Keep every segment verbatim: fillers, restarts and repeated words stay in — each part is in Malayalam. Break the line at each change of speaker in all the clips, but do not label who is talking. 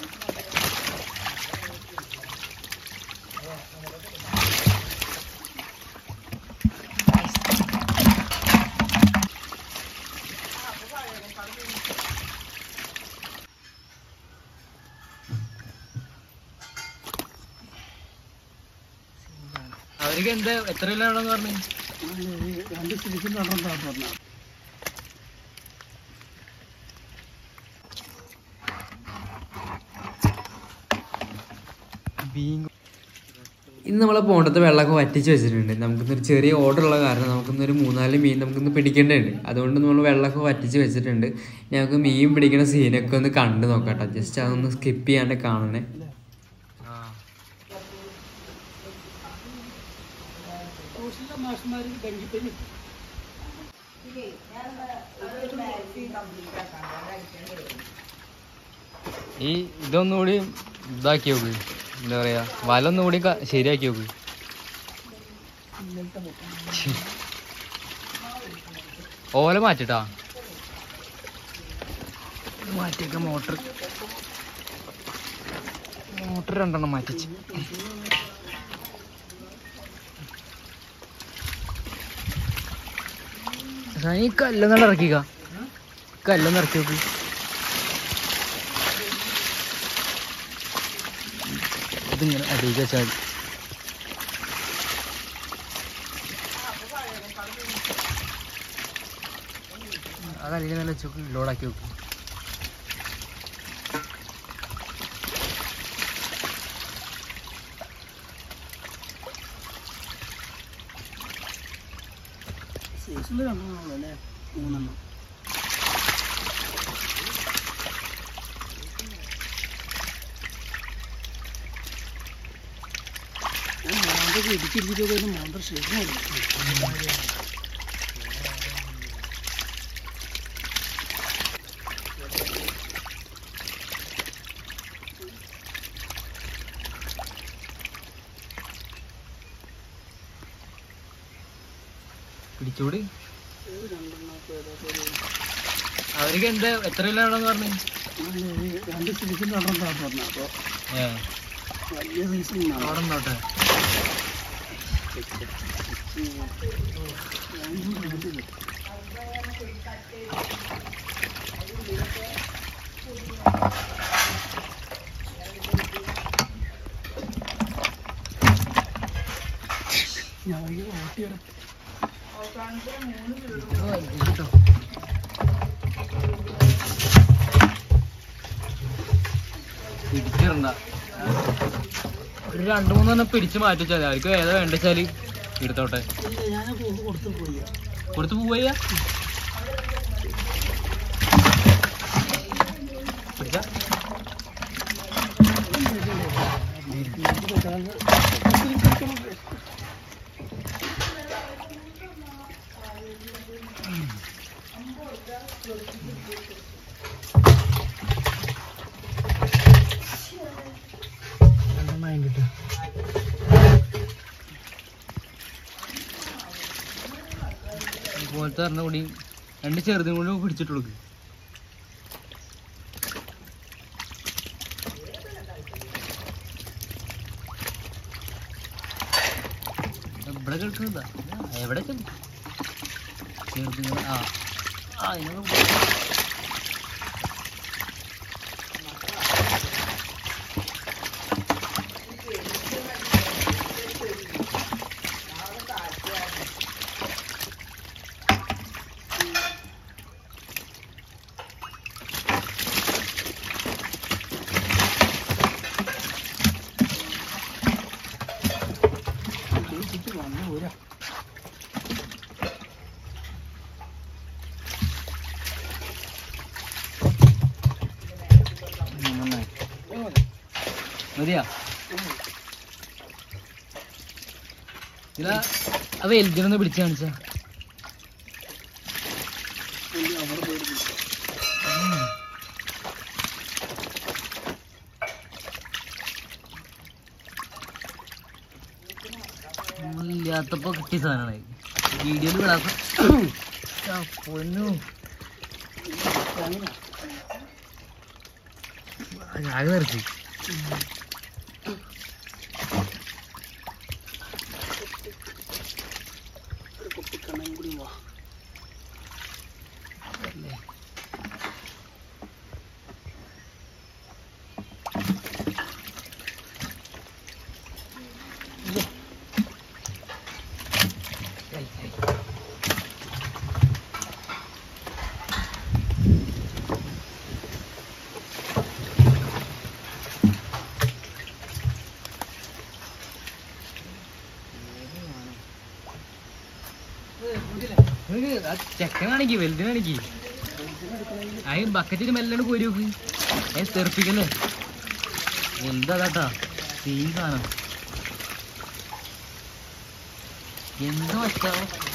അവർക്ക് എന്താ എത്ര കിലോയാണെന്ന് പറഞ്ഞു?
രണ്ട് സിലിക്കും നടന്നാ പറഞ്ഞ
ഇന്ന് നമ്മളെ പോണ്ടത്തെ വെള്ളമൊക്കെ വറ്റിച്ച് വെച്ചിട്ടുണ്ട്. നമുക്കിന്നൊരു ചെറിയ ഓർഡർ ഉള്ള കാരണം നമുക്കിന്നൊരു മൂന്നാല് മീൻ നമുക്കിന്ന് പിടിക്കേണ്ടതുണ്ട്. അതുകൊണ്ട് നമ്മൾ വെള്ളമൊക്കെ വറ്റിച്ച് വെച്ചിട്ടുണ്ട്. ഞങ്ങൾക്ക് മീൻ പിടിക്കുന്ന സീനൊക്കെ ഒന്ന് കണ്ടു നോക്കാം. ജസ്റ്റ് അതൊന്ന് സ്കിപ്പ് ചെയ്യാണ്ട് കാണണേ.
ഈ ഇതൊന്നുകൂടി ഇതാക്കി നോക്ക്, എന്താ പറയാ, വല ഒന്നുകൂടി ശരിയാക്കി നോക്ക്. ഓല മാറ്റിട്ടാ മാറ്റിയൊക്കെ മോട്ടർ മോട്ടർ രണ്ടെണ്ണം മാറ്റിച്ച്. ഈ കല്ലൊന്നും ഇറക്കിക്ക, കല്ലൊന്നും ഇറക്കി നോക്ക്. ഇതിങ്ങനെ അടിയിലേക്ക് വെച്ചാൽ ആ കല്ലിൽ നല്ല വെച്ച് ലോഡാക്കി വെക്കും.
അല്ലേ മൂന്നെണ്ണം ഇടിച്ചിരിച്ചിട്ട് മോണ്ടർ ശരിയാണ്.
പിടിച്ചോടി. അവർക്ക് എന്താ എത്ര കിലോയാണെന്ന് പറഞ്ഞു?
രണ്ട് സിലിക്കും നടന്നാ പറഞ്ഞ. അപ്പൊ വലിയ സൈസ്
അവിടെ നോട്ടെ. പിടിച്ചിടണ്ട, ഒരു രണ്ടു മൂന്നെണ്ണം പിടിച്ച് മാറ്റിച്ചാൽ അവർക്ക് ഏതാ വേണ്ടെച്ചാല് എടുത്തോട്ടെ. കൊടുത്തു പോവയ്യ പിടിച്ച പോലത്തെ പറഞ്ഞ കൂടി രണ്ട് ചെറുതും കൂടി പിടിച്ചിട്ട് കൊടുക്കും. എവിടെ കേൾക്കുന്നതാ എവിടെ ചെറുതുങ്ങൾ? ആ ആ നിങ്ങൾ മതിയാ? ഇല്ല അത് എൽജിനൊന്ന് പിടിച്ച് കാണിച്ച. ഇല്ലാത്തപ്പോ കിട്ടിയ സാധനമാണ് വീഡിയോയിൽ വിടാത്ത. പൊന്നു ആകെ നിർത്തി.
ഒരു കുപ്പിക്കണ്ണയും കൂടി വാ.
ചെക്കനാണിക്ക് വലുതിനാണിക്ക് അതിന് ബക്കറ്റിന് മെല്ലാണ് കോരി നോക്ക്. അതിന് തെറിപ്പിക്കല്ലേ വലുതാട്ടാ സെയിം സാധനം. എന്താ വച്ചാ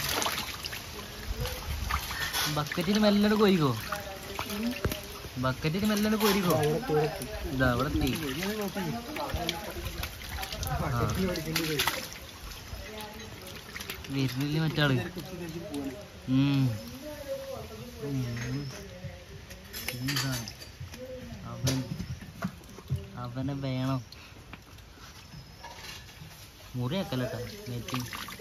ബക്കറ്റിന് മെല്ലാണ് കോരിക്കോ. ബക്കറ്റിന് മെല്ലാണ് കോരിക്കോ. ഇതാ അവിടെ എത്തി. വരുന്നില്ല മറ്റാള്. അവൻ അവനെ വേണം. മുറിയാക്കല്ലട്ടാ നെറ്റി.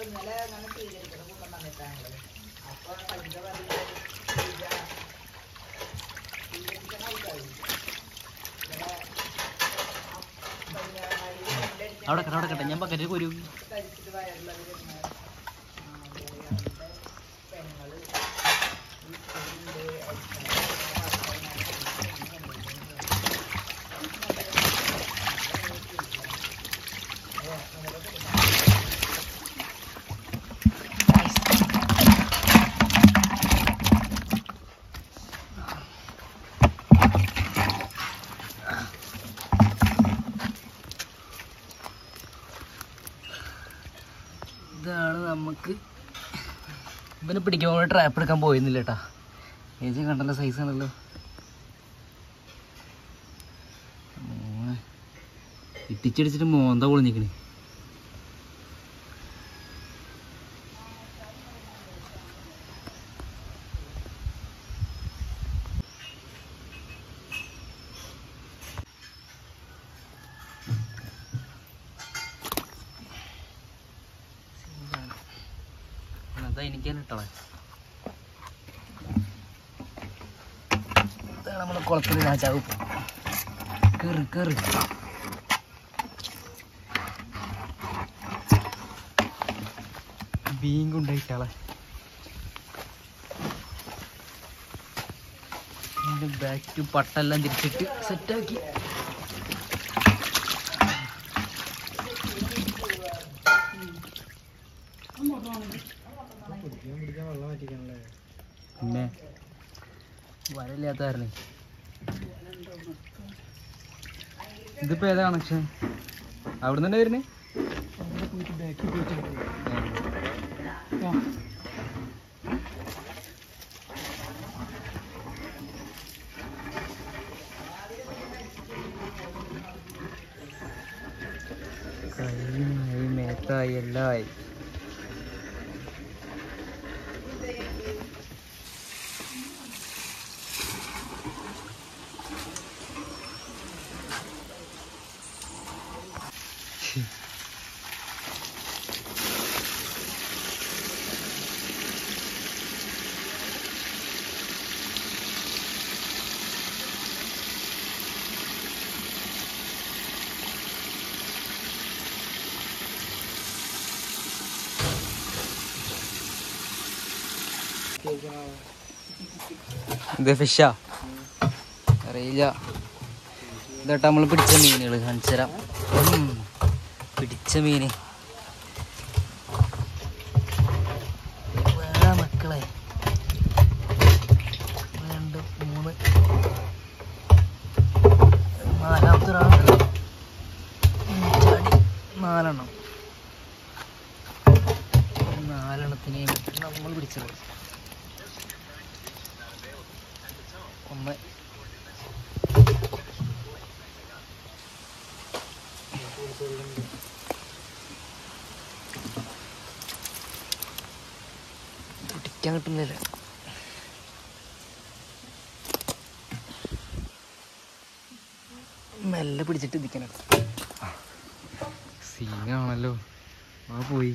അവിടെ കട്ടെ അവിടെ കട്ടെ ഞാൻ ബക്കറ്റിൽ കോരി. ഇതാണ് നമുക്ക് ഇവനെ പിടിക്കാൻ വേണ്ടി ട്രാപ്പ് എടുക്കാൻ പോയിരുന്നില്ല കേട്ടാ. ഏജ് കണ്ടല്ലോ സൈസ് ആണല്ലോ. ഇട്ടിച്ചടിച്ചിട്ട് മോന്ത പൊളിഞ്ഞിക്കണേ. അതാ എനിക്കാണ് ഇട്ടളെ. ഇതാണ് നമ്മുടെ കുളത്തിൽ രാജാവ്. കേറ് കേറ്. ബീങ്കുണ്ടായിട്ടാളെ ബാക്ക് പട്ടെല്ലാം തിരിച്ചിട്ട് സെറ്റാക്കി. പിന്നെ വരയില്ലാത്ത കാരണം. ഇതിപ്പോ ഏതാ കണക്ഷൻ? അവിടെ തന്നെ വരുന്നേ. കൈ മേത്തായി എല്ലാം ആയി. ഇത് ഫിഷാ അറിയില്ല. ഇതേട്ടാ നമ്മൾ പിടിച്ച മീനുകൾ കാണിച്ചു തരാം. പിടിച്ച മീന് വേറെ മക്കളെ. രണ്ട് മൂന്ന് നാലാമത്തെ ഒരാളുണ്ടല്ലോ. ചാടി നാലെണ്ണം. നാലെണ്ണത്തിന് നമ്മൾ പിടിച്ചത്. ഒന്ന് പിടിക്കാൻ കിട്ടുന്നില്ല. മെല്ലെ പിടിച്ചിട്ട് ഇരിക്കണം. സീനാണല്ലോ. ആ പോയി.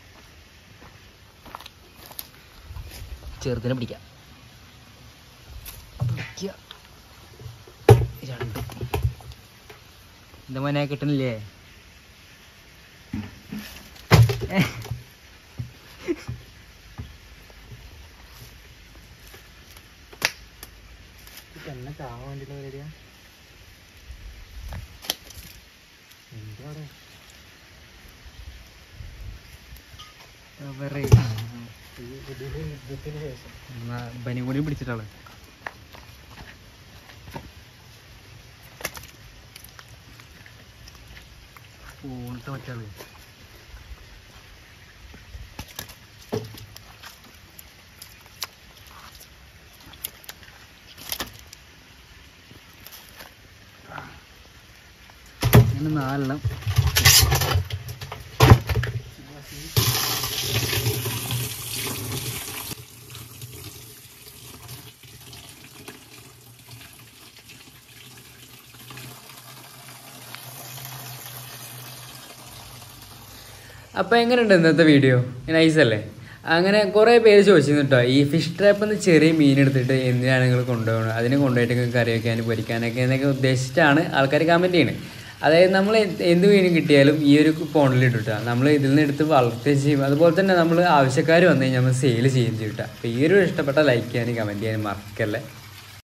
ചെറുതിനെ പിടിക്കാം. പിടിക്കുക. രണ്ട് എന്താ മോനെ കിട്ടണില്ലേ?
എന്നെ ചാവാൻ വേണ്ടിയിട്ട് വരിക എന്താണ് യുദ്ധത്തിന് ശേഷം
ബനി കൂടി പിടിച്ചിട്ടാള്. ഫോണിട്ട് മറ്റാള് അങ്ങനെ നാലെണ്ണം.
അപ്പോൾ എങ്ങനെയുണ്ട് ഇന്നത്തെ വീഡിയോ? നൈസല്ലേ? അങ്ങനെ കുറേ പേര് ചോദിച്ചിരുന്നു കേട്ടോ, ഈ ഫിഷ് ട്രാപ്പിൽ നിന്ന് ചെറിയ മീൻ എടുത്തിട്ട് എന്തിനാണ് നിങ്ങൾ കൊണ്ടുപോകണം, അതിനെ കൊണ്ടുപോയിട്ട് കറി വയ്ക്കാനും പൊരിക്കാനൊക്കെ എന്നൊക്കെ ഉദ്ദേശിച്ചിട്ടാണ് ആൾക്കാർ കമൻറ്റ് ചെയ്യുന്നത്. അതായത് നമ്മൾ എന്ത് മീൻ കിട്ടിയാലും ഈ ഒരു പോണ്ടിലിട്ട് കിട്ടുക, നമ്മൾ ഇതിൽ നിന്ന് എടുത്ത് വളർത്തുകയും ചെയ്യും. അതുപോലെ തന്നെ നമ്മൾ ആവശ്യക്കാർ വന്നു കഴിഞ്ഞാൽ നമ്മൾ സെയിൽ ചെയ്യുകയും ചെയ്യും കേട്ടോ. അപ്പോൾ ഈ ഒരു ഇഷ്ടപ്പെട്ട ലൈക്ക് ചെയ്യാനും കമൻറ്റ് ചെയ്യാനും മറക്കല്ലേ.